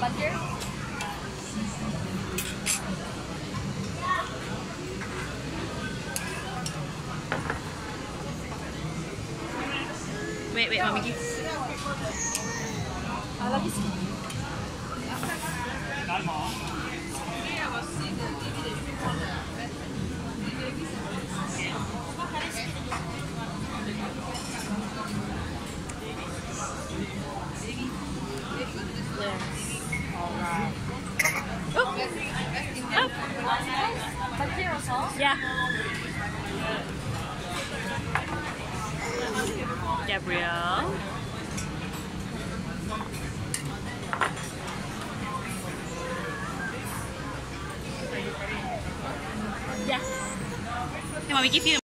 here? Wait, mommy give. Lagi sikit. Alright. But here also? Yeah. Gabrielle. Yes. Hey, mommy, give you.